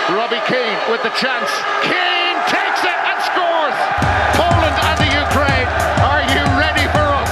Robbie Keane with the chance. Keane takes it and scores! Poland and the Ukraine, are you ready for us?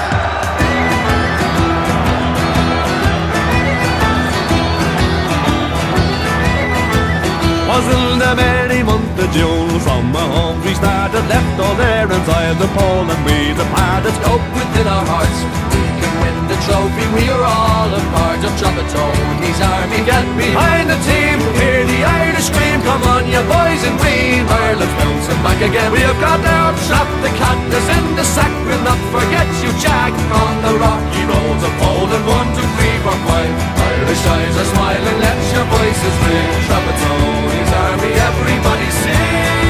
Wasn't a merry month of June. From our home we started, left all there inside the Poland we departed. Hope within our hearts we can win the trophy. We are all a part of Trapattoni's army. Get behind the team, hear the Irish scream. Come on you boys and we, Ireland's bouncing back again. We have got our trap, the cactus in the sack. We'll not forget you, Jack. On the rocky roads of Poland, 1, 2, 3, 4, 5. Irish eyes are smiling, let your voices ring. Trapattoni's army, everybody sing.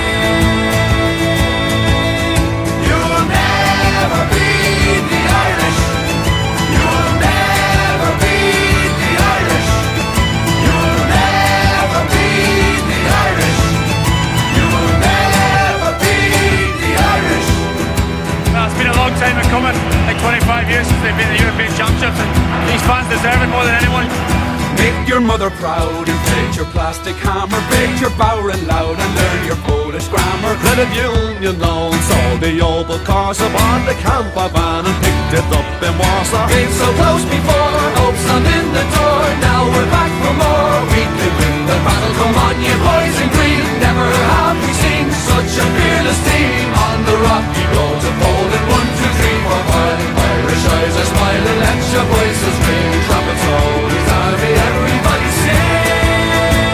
You'll never beat the Irish. You'll never beat the Irish. You'll never beat the Irish. You'll never beat the Irish. Well, it's been a long time in coming, like 25 years since they've been the European Championships, and these fans deserve it more than anyone. Make your mother proud, inflate your plastic hammer, break your bowring loud and learn your Polish grammar. Credit Union loan saw the Opel Corsa, bought the camper van and picked it up in Warsaw. Been so close before, hopes not in the door, now we're back for more. We can win the battle, come on you boys in green. Never have we seen such a fearless team. On the rocky roads of Poland, 1, 2, 3, 4, 5. Irish eyes are smiling, let your voices ring. Trapattoni's army, everybody sing.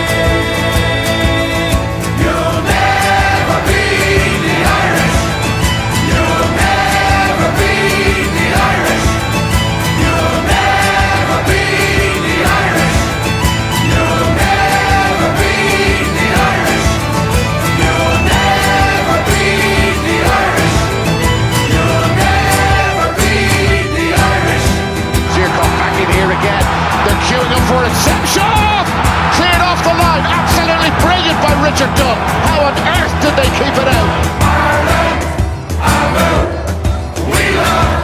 You'll never beat the Irish. You'll never beat the Irish. You'll never beat the Irish. You'll never beat the Irish. You'll never beat the Irish. You'll never beat the Irish. Zirkov back in here again. They're queuing up for it. Shot! Cleared off the line. Absolutely brilliant by Richard Dunn. How on earth did they keep it out? Ireland, we love